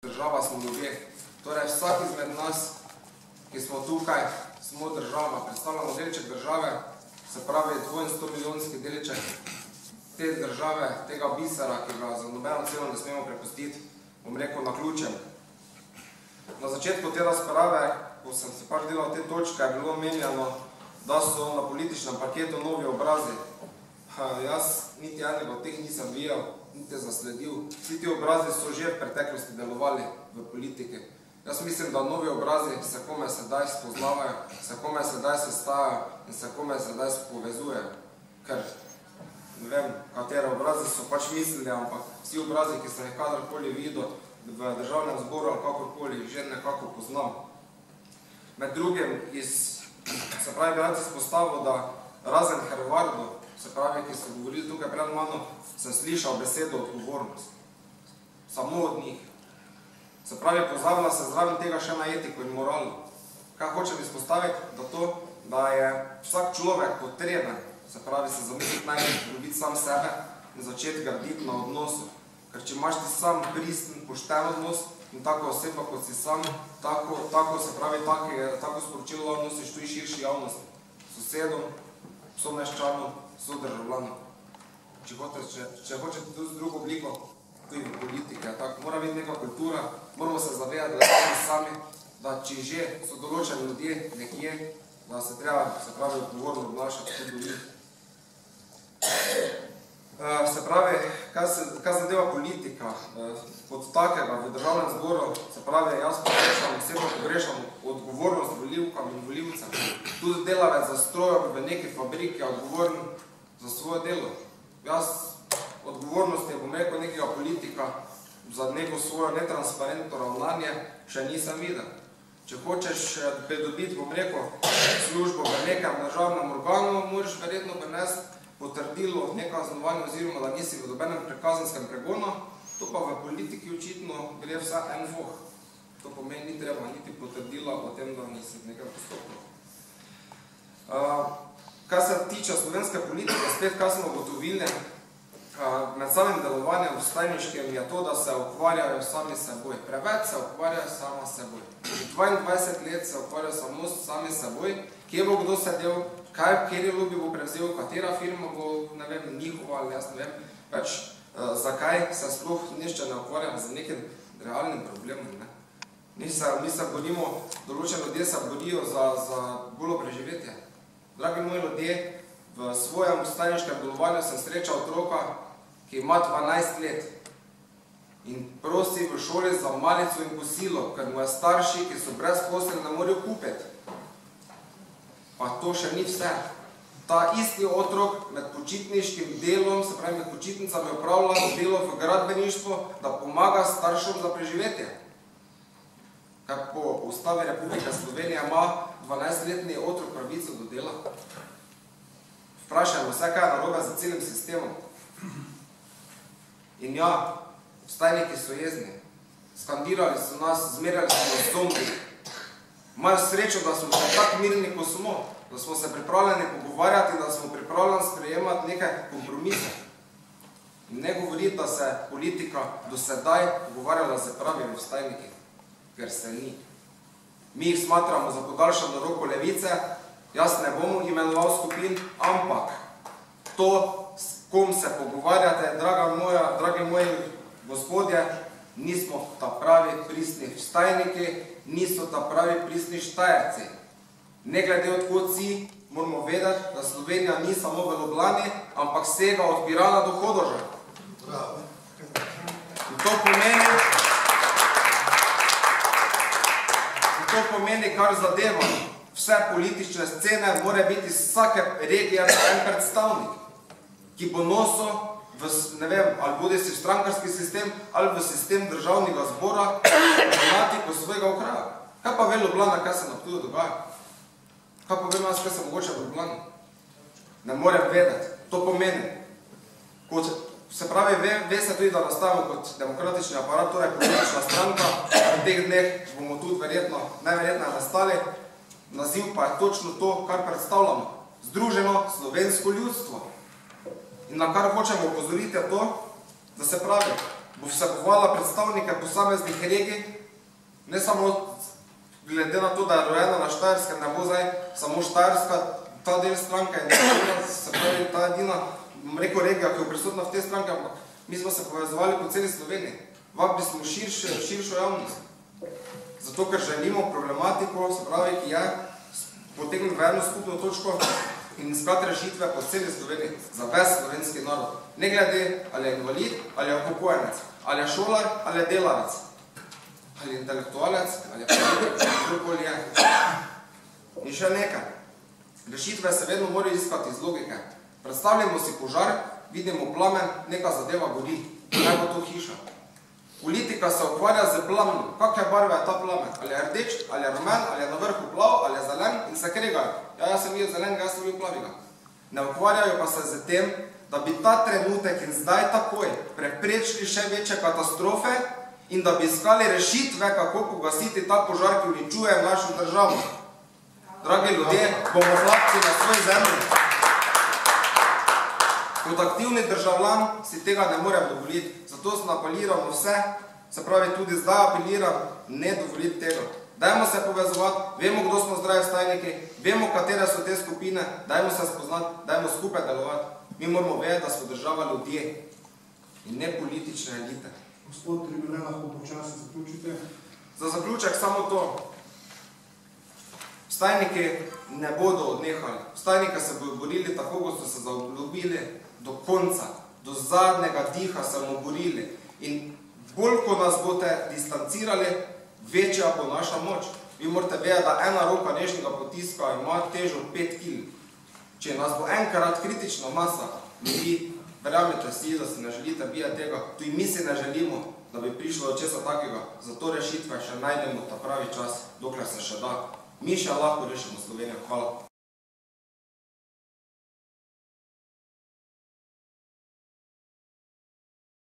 Država smo ljudje. Torej, vsak izmed nas, ki smo tukaj, smo država. Predstavljamo delček države, se pravi tvoj 100-milijonski delček te države, tega bisera, ki ga za nobeno ceno ne smemo prepustiti, bom rekel, naključjem. Na začetku te razprave, ko sem se pač delal te točke, je bilo omenjeno, da so na političnem paketu novi obrazi. Jaz niti enega od teh nisem videl, niti zasledil. Vsi ti obrazi so že v preteklosti delovali v politiki. Jaz mislim, da novi obrazi se kome sedaj spoznavajo, se kome sedaj sestajajo in se kome sedaj povezujejo. Ker ne vem, katere obrazi so pač mislili, ampak vsi obrazi, ki sem jih kadarkoli videl v državnem zboru ali kakorkoli, že nekako poznam. Med drugim, se pravi, bi rad izpostavil, da razen Hervardu, se pravi, ki so govorili tukaj pred mano, sem slišal besedo odgovornost. Samo od njih. Se pravi, pozabila se zraven tega še na etiko in moralo. Kaj hočem izpostaviti? Da je vsak človek potreben, se pravi, se zamisliti najbolj, ljubiti sam sebe in začeti graditi na odnosu. Ker če imaš ti sam pristen, pošten odnos in tako oseba, kot si sam, tako se pravi, tako sporočilo nosiš tudi širši javnosti. Sosedom, someščanom, sodržavljanom. Če hočete tudi z drugo obliko, tudi v politike. Mora biti neka kultura, moramo se zavedati, da sami, da če že so določeni ljudje nekje, da se treba, se pravi, odgovorno obnašati tudi do njih. Se pravi, kaj zadeva politika kot takega v državnem zboru, se pravi, jaz osebno pogrešam odgovornost volivkam in volivcem. Tudi delavec za strojem v neki fabriki je odgovoren za svoje delo. Jaz odgovornosti, bom rekel, nekega politika za neko svojo netransparentno ravnanje še nisem videl. Če hočeš pridobiti, bom rekel, službo v nekem državnem organu, moraš verjetno prinesti potrdilo o nekaznovanju oziroma da nisi v nobenem kazenskem pregonu, to pa v politiki očitno gre vse en voh. To pomeni, ni treba niti potrdila o tem, da nisi v nekem postopku. Kar se tiče slovenske politike, spet kaj smo ugotovili, med samim delovanjem vstajniškem je to, da se ukvarjajo sami seboj. Preveč se ukvarjajo sama seboj. 22 let se ukvarjajo samo sami seboj, kje bo kdo sedel, kateri lobby bo prevzel, katera firma bo, ne vem, njihova ali jaz ne vem, več zakaj se sploh nišče ne ukvarjamo z nekim realnim problemom. Mi se borimo, določeni ljudje se borijo za golo preživetje. Dragi moji ljudje, v svojem vstajniškem delovanju sem srečal otroka, ki ima 12 let in prosi v šoli za malico in kosilo, ker mu je starši, ki so brezposelni, ne morejo kupiti. Pa to še ni vse. Ta isti otrok med počitniškim delom, se pravi med počitnicami, opravlja delo v gradbeništvu, da pomaga staršem za preživetje. Ker po Ustavi Republike Slovenije ima 12-letni otrok pravico do dela. Vprašajmo vse, kaj je narobe za celim sistemom. In ja, vstajniki so jezni. Skandirali so nas, zmerjali so nas zombi. Imajo srečo, da smo se tako mirni, ko smo. Da smo se pripravljeni pogovarjati, da smo pripravljeni sprejemati neke kompromise. In ne govoriti, da se politika do sedaj pogovarjala z pravimi vstajniki. Ker se ni. Mi jih smatramo za podaljšano roko levice. Jaz ne bom imenoval skupin, ampak to, s kom se pogovarjate, dragi moji gospodje, nismo ta pravi pristni vstajniki, niso ta pravi pristni Štajerci. Ne glede odkot si, moramo vedeti, da Slovenija ni samo v Ljubljani, ampak sega od Pirana do Hodoža. In to pomeni, kar zadeva vse politične scene, mora biti vsake regije en predstavnik, ki bo nosil v, ne vem, ali bodi si v strankarski sistem, ali v sistem državnega zbora, problematiko svojega okraja. Kaj pa ve Ljubljana, kaj se na Ptuju dogaja? Kaj pa vem jaz, kaj se mogoče v Ljubljani? Ne morem vedeti. To pomeni, se pravi, ve se tudi, da nastavimo kot demokratični aparat, torej politična stranka, v teh dneh bomo tudi najverjetno nastali, naziv pa je točno to, kar predstavljamo. Združeno slovensko ljudstvo. In na kar hočemo opozoriti je to, da se pravi, bo vsebovala predstavnike posameznih regij, ne samo glede na to, da je rojena na Štajerskem, ne bo zdaj samo Štajerska, ta del stranke, se pravi ta edina, bom rekel, regija, ki je prisotna v te stranke, ampak mi smo se povezovali po celi Sloveniji. Vabili smo širšo javnost. Zato, ker želimo problematiko, se pravi, ki je potegniti v eno skupno točko in iskati rešitve po celi Sloveniji za ves slovenski narod. Ne glede, ali je invalid, ali je upokojenec, ali je šolar, ali je delavec, ali je intelektualec, ali je politik, kdorkoli je. In še nekaj. Rešitve se vedno morajo iskati iz logike. Predstavljamo si požar, vidimo plamen, neka zadeva gori. Kaj bo to hiša? Politika se ukvarja z plamenom. Kakšne barve je ta plamen? Ali je rdeč, ali je rumen, ali je na vrhu plav, ali je zelen in se kregajo. Ja, jaz sem videl zelenega, jaz sem videl plavega. Ne ukvarjajo pa se z tem, da bi ta trenutek in zdaj takoj preprečili še večje katastrofe in da bi iskali rešitve, kako pogasiti ta požar, ki uničuje našo državo. Dragi ljudje, bomo hlapci na svoj zemlji. Kot aktivni državljan si tega ne morem dovoliti. Zato se apeliramo vse, se pravi tudi zdaj apeliram, ne dovoliti tega. Dajmo se povezovati, vemo, kdo smo zdravi stajniki, vemo, katere so te skupine, dajmo se spoznati, dajmo skupaj delovati. Mi moramo vedeti, da smo država ljudje in ne politične elite. Gospod Tribune, lahko počasi zaključite. Za zaključek samo to. Stajniki ne bodo odnehali. Stajniki se bodo borili tako, kot so se zaobljubili do konca, do zadnjega diha se bomo borili. In bolj, ko nas boste distancirali, večja bo naša moč. Vi morate vedeti, da ena roka nežnega potiska ima težo 5 kg. Če nas bo enkrat kritična masa, vi verjamete si, da si ne želite biti tega, tudi mi si ne želimo, da bi prišlo do česa takega. Zato rešitve še najdemo ta pravi čas, dokler se še da. Mi še lahko rešimo Slovenijo. Hvala.